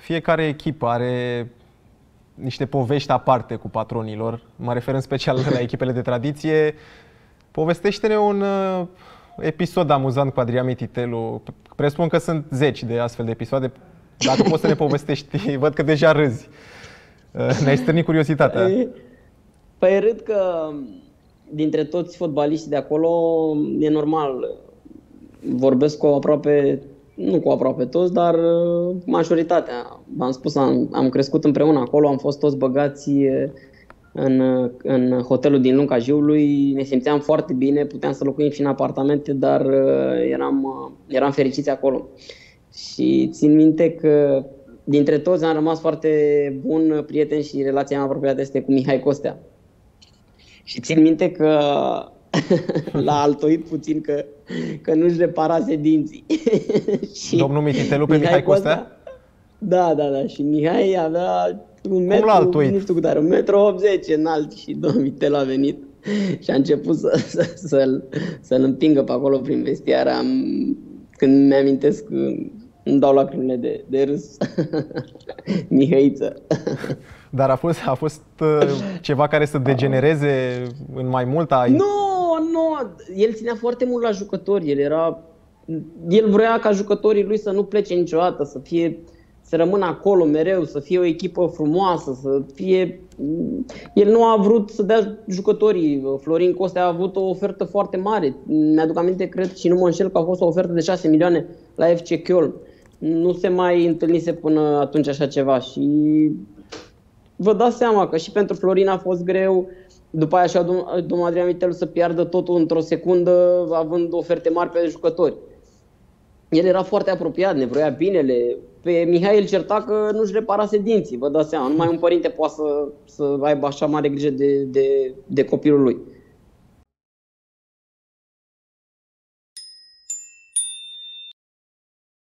fiecare echipă are niște povești aparte cu patronilor. Mă refer în special la echipele de tradiție. Povestește-ne un episod amuzant cu Adrian Mititelu. Presupun că sunt zeci de astfel de episoade. Dacă poți să ne povestești, văd că deja râzi. Ne-ai stârnit curiozitatea. Păi râd că dintre toți fotbaliștii de acolo e normal. Vorbesc cu aproape, nu cu aproape toți, dar majoritatea. V-am spus, am crescut împreună acolo, am fost toți băgați în hotelul din Lunga Jiului, ne simțeam foarte bine, puteam să locuim și în apartamente, dar eram fericiți acolo. Și țin minte că dintre toți am rămas foarte bun prieten și relația mea apropiată este cu Mihai Costea. Și țin minte că l-a altoit puțin că nu-și reparase dinții. Domnul Mititelu pe Mihai Costea? Da. Și Mihai avea un metru, nu știu cât are, 1,80 m înalt și domnul Mititelu a venit și a început să-l împingă pe acolo prin vestiar. Când mi-amintesc, îmi dau lacrimile de râs. Mihăiță. Dar a fost ceva care să degenereze în mai mult? Nu, el ținea foarte mult la jucători. El vrea ca jucătorii lui să nu plece niciodată, să rămână acolo mereu, să fie o echipă frumoasă, să fie... El nu a vrut să dea jucătorii. Florin Costea a avut o ofertă foarte mare. Mi-aduc aminte, cred, și nu mă înșel, că a fost o ofertă de 6 milioane la FC Köln. Nu se mai întâlnise până atunci așa ceva și vă dați seama că și pentru Florin a fost greu. După aia și-a domnul Adrian Mititelu să piardă totul într-o secundă, având oferte mari pe jucători. El era foarte apropiat, ne vroia binele. Pe Mihai îl certa că nu-și reparase dinții, vă dați seama. Numai un părinte poate să aibă așa mare grijă de copilul lui.